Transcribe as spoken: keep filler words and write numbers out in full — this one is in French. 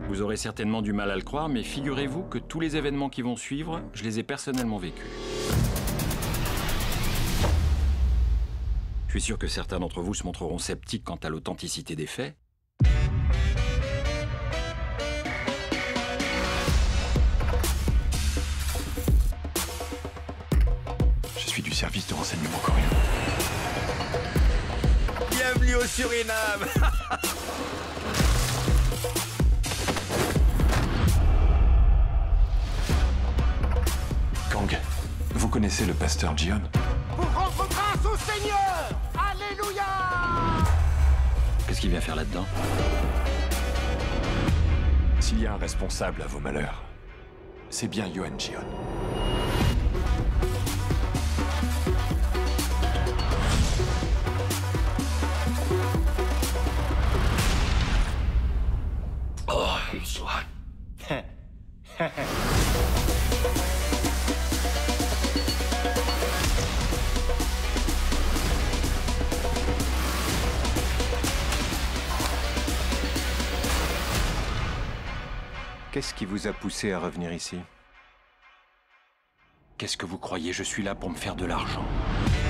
Vous aurez certainement du mal à le croire, mais figurez-vous que tous les événements qui vont suivre, je les ai personnellement vécus. Je suis sûr que certains d'entre vous se montreront sceptiques quant à l'authenticité des faits. Je suis du service de renseignement coréen. Bienvenue au Suriname. Kang, vous connaissez le pasteur Jion? Pour rendre grâce au Seigneur. Alléluia. Qu'est-ce qu'il vient faire là-dedans? S'il y a un responsable à vos malheurs, c'est bien Yoon Jion. Oh, soit. Qu'est-ce qui vous a poussé à revenir ici? Qu'est-ce que vous croyez? Je suis là pour me faire de l'argent.